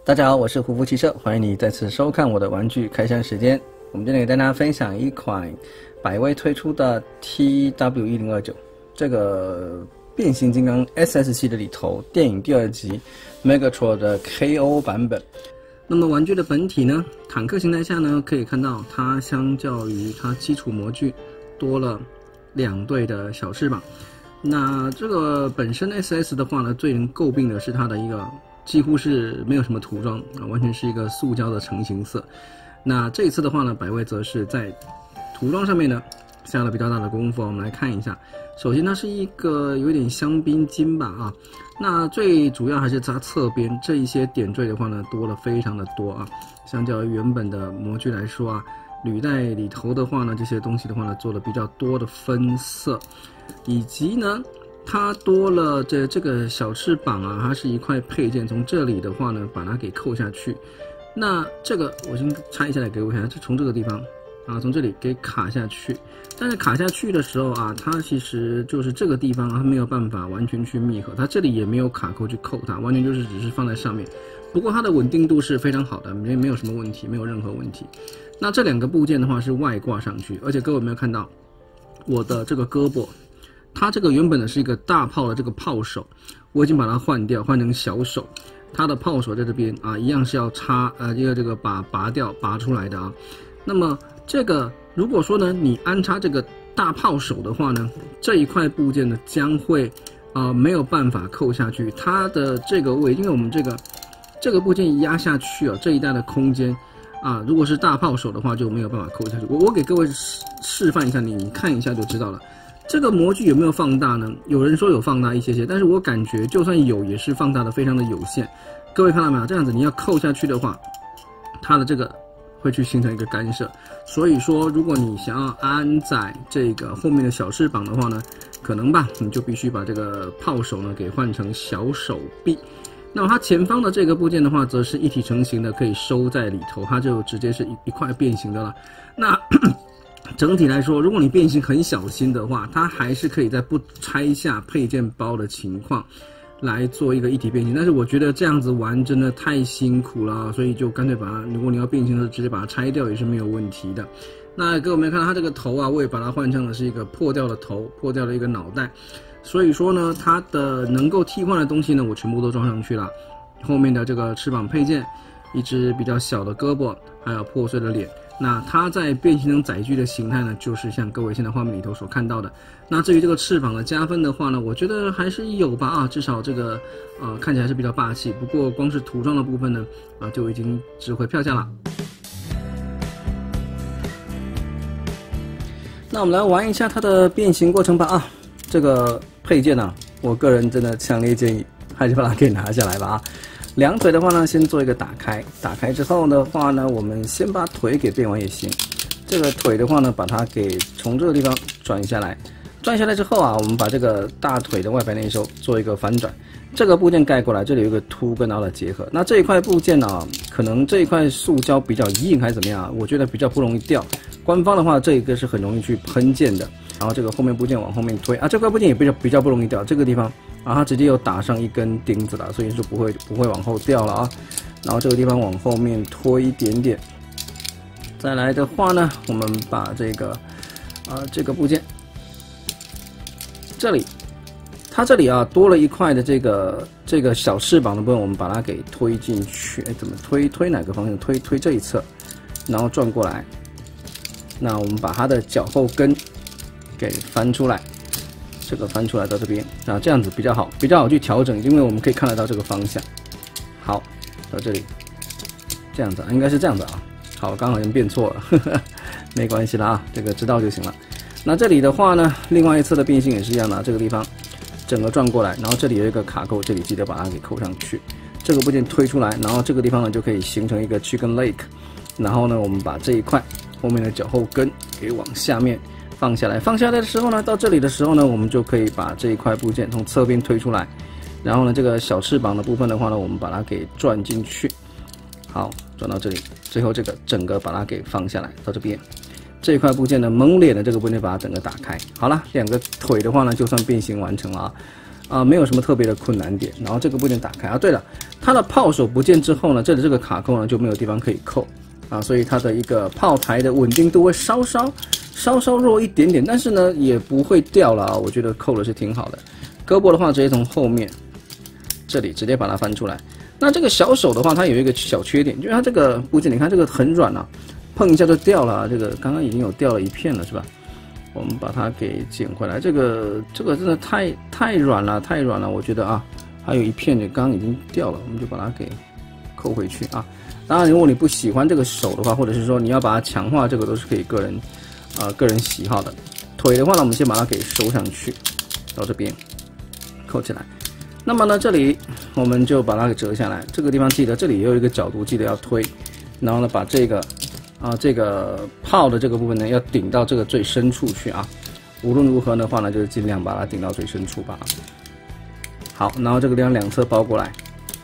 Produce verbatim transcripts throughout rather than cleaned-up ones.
大家好，我是胡夫汽车，欢迎你再次收看我的玩具开箱时间。我们今天给大家分享一款百威推出的 T W 一零二九，这个变形金刚 S S 系列里头电影第二集 Megatron 的 K O 版本。那么玩具的本体呢，坦克形态下呢，可以看到它相较于它基础模具多了两对的小翅膀。那这个本身 S S 的话呢，最能诟病的是它的一个几乎是没有什么涂装啊，完全是一个塑胶的成型色。那这一次的话呢，百威则是在涂装上面呢下了比较大的功夫。我们来看一下，首先它是一个有点香槟金吧啊，那最主要还是它侧边这一些点缀的话呢多了非常的多啊，相较于原本的模具来说啊，履带里头的话呢，这些东西的话呢做了比较多的分色，以及呢。它多了这这个小翅膀啊，它是一块配件，从这里的话呢，把它给扣下去。那这个我先拆下来给我看，就从这个地方啊，从这里给卡下去。但是卡下去的时候啊，它其实就是这个地方啊，它没有办法完全去密合，它这里也没有卡扣去扣它，完全就是只是放在上面。不过它的稳定度是非常好的，没没有什么问题，没有任何问题。那这两个部件的话是外挂上去，而且各位有没有看到我的这个胳膊？它这个原本的是一个大炮的这个炮手，我已经把它换掉，换成小手。它的炮手在这边啊，一样是要插呃一个这个把拔掉拔出来的啊。那么这个如果说呢，你安插这个大炮手的话呢，这一块部件呢将会啊、呃、没有办法扣下去。它的这个位，因为我们这个这个部件一压下去啊，这一带的空间啊，如果是大炮手的话就没有办法扣下去。我我给各位示示范一下，你你看一下就知道了。这个模具有没有放大呢？有人说有放大一些些，但是我感觉就算有，也是放大的非常的有限。各位看到没有？这样子你要扣下去的话，它的这个会去形成一个干涉。所以说，如果你想要安在这个后面的小翅膀的话呢，可能吧，你就必须把这个炮手呢给换成小手臂。那么它前方的这个部件的话，则是一体成型的，可以收在里头，它就直接是一一块变形的了。那整体来说，如果你变形很小心的话，它还是可以在不拆下配件包的情况来做一个一体变形。但是我觉得这样子玩真的太辛苦了，所以就干脆把它，如果你要变形的时候直接把它拆掉也是没有问题的。那各位有没有看到它这个头啊，我也把它换成了是一个破掉的头，破掉的一个脑袋。所以说呢，它的能够替换的东西呢，我全部都装上去了。后面的这个翅膀配件，一只比较小的胳膊，还有破碎的脸。那它在变形成载具的形态呢，就是像各位现在画面里头所看到的。那至于这个翅膀的加分的话呢，我觉得还是有吧啊，至少这个呃看起来是比较霸气。不过光是涂装的部分呢，啊就已经值回票价了。那我们来玩一下它的变形过程吧啊，这个配件呢，我个人真的强烈建议还是把它给拿下来吧啊。两腿的话呢，先做一个打开，打开之后的话呢，我们先把腿给变完也行。这个腿的话呢，把它给从这个地方转下来，转下来之后啊，我们把这个大腿的外摆内收做一个反转，这个部件盖过来，这里有一个凸跟凹的结合。那这一块部件呢、啊，可能这一块塑胶比较硬还是怎么样啊？我觉得比较不容易掉。官方的话，这一个是很容易去喷溅的。然后这个后面部件往后面推啊，这块部件也比较比较不容易掉，这个地方。啊，它直接有打上一根钉子了，所以就不会不会往后掉了啊。然后这个地方往后面推一点点。再来的话呢，我们把这个啊这个部件这里，它这里啊多了一块的这个这个小翅膀的部分，我们把它给推进去。哎，怎么推？推哪个方向？推推这一侧，然后转过来。那我们把它的脚后跟给翻出来。这个翻出来到这边啊，这样子比较好，比较好去调整，因为我们可以看得到这个方向。好，到这里，这样子应该是这样子啊。好，刚好像变错了，呵呵，没关系啦啊，这个知道就行了。那这里的话呢，另外一侧的变形也是一样的，这个地方整个转过来，然后这里有一个卡扣，这里记得把它给扣上去。这个部件推出来，然后这个地方呢就可以形成一个 chicken leg， 然后呢我们把这一块后面的脚后跟给往下面。放下来，放下来的时候呢，到这里的时候呢，我们就可以把这一块部件从侧边推出来，然后呢，这个小翅膀的部分的话呢，我们把它给转进去，好，转到这里，最后这个整个把它给放下来，到这边，这一块部件呢，蒙脸的这个部件把它整个打开，好了，两个腿的话呢，就算变形完成了啊。 啊，没有什么特别的困难点。然后这个部件打开啊，对了，它的炮手不见之后呢，这里这个卡扣呢就没有地方可以扣啊，所以它的一个炮台的稳定度会稍稍稍稍弱一点点，但是呢也不会掉了啊，我觉得扣的是挺好的。胳膊的话直接从后面这里直接把它翻出来。那这个小手的话，它有一个小缺点，就是它这个部件，你看这个很软啊，碰一下就掉了啊。这个刚刚已经有掉了一片了，是吧？我们把它给捡回来。这个这个真的太太软了，太软了，我觉得啊，还有一片就刚刚已经掉了，我们就把它给扣回去啊。当然，如果你不喜欢这个手的话，或者是说你要把它强化，这个都是可以个人啊、呃、个人喜好的。腿的话呢，我们先把它给收上去，到这边扣起来。那么呢，这里我们就把它给折下来。这个地方记得，这里也有一个角度，记得要推。然后呢，把这个啊这个炮的这个部分呢，要顶到这个最深处去啊。无论如何的话呢，就是尽量把它顶到最深处吧。好，然后这个地方两侧包过来，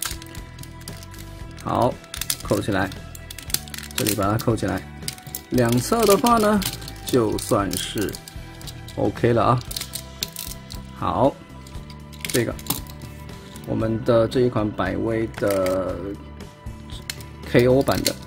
好，扣起来。这里把它扣起来。两侧的话呢，就算是 OK 了啊。好，这个。我们的这一款百威的 K O 版的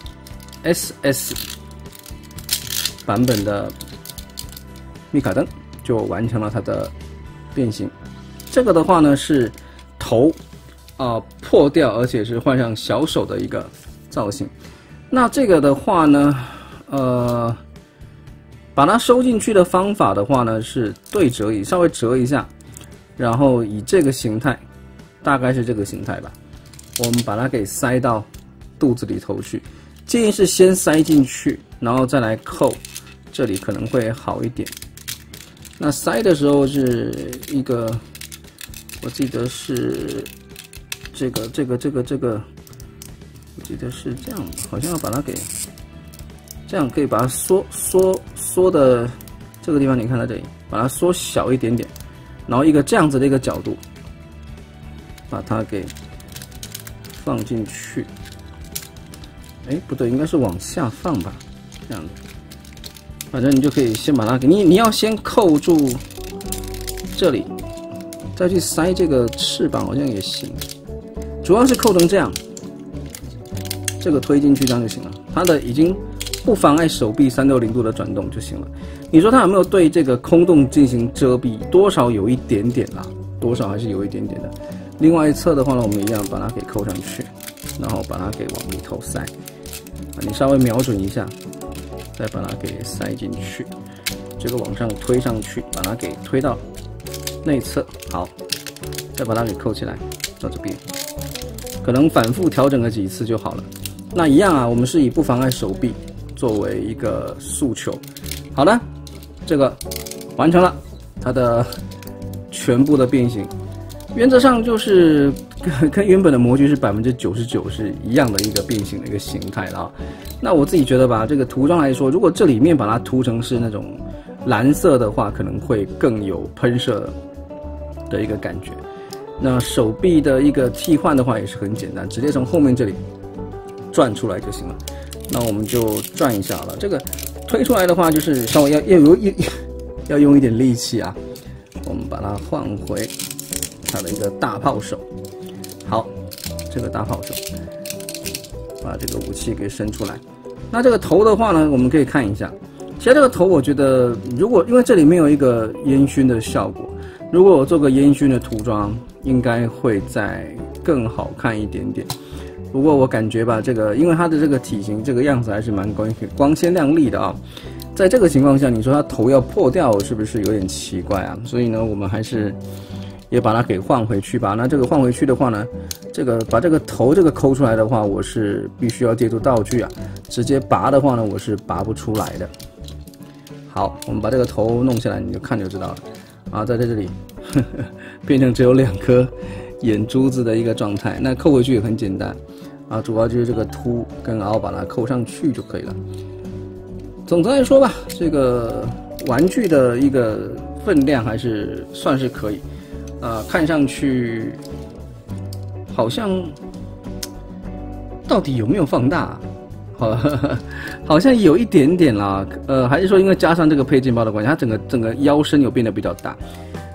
S S 版本的密卡灯就完成了它的变形。这个的话呢是头啊、呃、破掉，而且是换上小手的一个造型。那这个的话呢，呃，把它收进去的方法的话呢是对折椅，稍微折一下，然后以这个形态。大概是这个形态吧，我们把它给塞到肚子里头去。建议是先塞进去，然后再来扣，这里可能会好一点。那塞的时候是一个，我记得是这个这个这个这个，我记得是这样，好像要把它给这样可以把它缩缩缩的这个地方，你看到这里，把它缩小一点点，然后一个这样子的一个角度。把它给放进去，哎，不对，应该是往下放吧，这样子。反正你就可以先把它给你，你要先扣住这里，再去塞这个翅膀，好像也行。主要是扣成这样，这个推进去这样就行了。它的已经不妨碍手臂三六零度的转动就行了。你说它有没有对这个空洞进行遮蔽？多少有一点点啦，多少还是有一点点的。另外一侧的话呢，我们一样把它给扣上去，然后把它给往里头塞。啊，你稍微瞄准一下，再把它给塞进去。这个往上推上去，把它给推到内侧。好，再把它给扣起来，到这边。可能反复调整个几次就好了。那一样啊，我们是以不妨碍手臂作为一个诉求。好的，这个完成了它的全部的变形。原则上就是跟跟原本的模具是百分之九十九是一样的一个变形的一个形态了啊。那我自己觉得吧，这个涂装来说，如果这里面把它涂成是那种蓝色的话，可能会更有喷射的一个感觉。那手臂的一个替换的话也是很简单，直接从后面这里转出来就行了。那我们就转一下好了。这个推出来的话，就是稍微要要有一要用一点力气啊。我们把它换回它的一个大炮手。好，这个大炮手，把这个武器给伸出来。那这个头的话呢，我们可以看一下。其实这个头，我觉得如果因为这里面有一个烟熏的效果，如果我做个烟熏的涂装，应该会再更好看一点点。不过我感觉吧，这个因为它的这个体型这个样子还是蛮光光鲜亮丽的啊。在这个情况下，你说它头要破掉，是不是有点奇怪啊？所以呢，我们还是也把它给换回去吧。那这个换回去的话呢，这个把这个头这个抠出来的话，我是必须要借助道具啊。直接拔的话呢，我是拔不出来的。好，我们把这个头弄下来，你就看就知道了。啊，在这里呵呵变成只有两颗眼珠子的一个状态。那扣回去也很简单啊，主要就是这个凸跟凹把它扣上去就可以了。总的来说吧，这个玩具的一个分量还是算是可以，呃，看上去好像到底有没有放大？好，好像有一点点啦，呃，还是说因为加上这个配件包的关系，它整个整个腰身有变得比较大。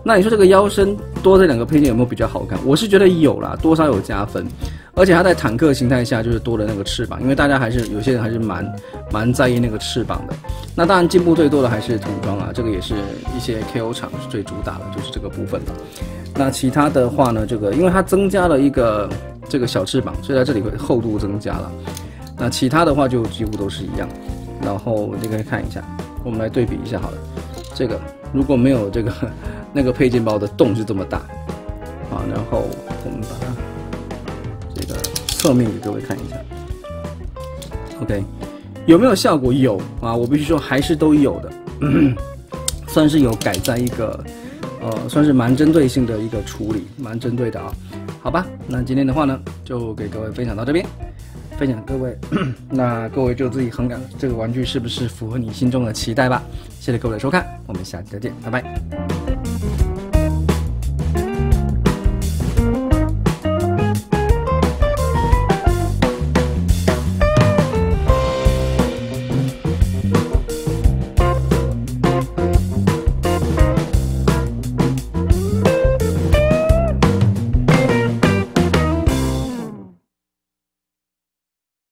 那你说这个腰身多这两个配件有没有比较好看？我是觉得有啦，多少有加分。而且它在坦克形态下就是多了那个翅膀，因为大家还是有些人还是蛮蛮在意那个翅膀的。那当然进步最多的还是涂装啊，这个也是一些 K O 厂最主打的就是这个部分了。那其他的话呢，这个因为它增加了一个这个小翅膀，所以在这里会厚度增加了。那其他的话就几乎都是一样。然后这个看一下，我们来对比一下好了。这个如果没有这个那个配件包的洞是这么大，好，然后我们把它。这个侧面给各位看一下 ，OK， 有没有效果？有啊，我必须说还是都有的，算是有改在一个，呃，算是蛮针对性的一个处理，蛮针对的啊。好吧，那今天的话呢，就给各位分享到这边，分享各位，那各位就自己衡量这个玩具是不是符合你心中的期待吧。谢谢各位的收看，我们下期再见，拜拜。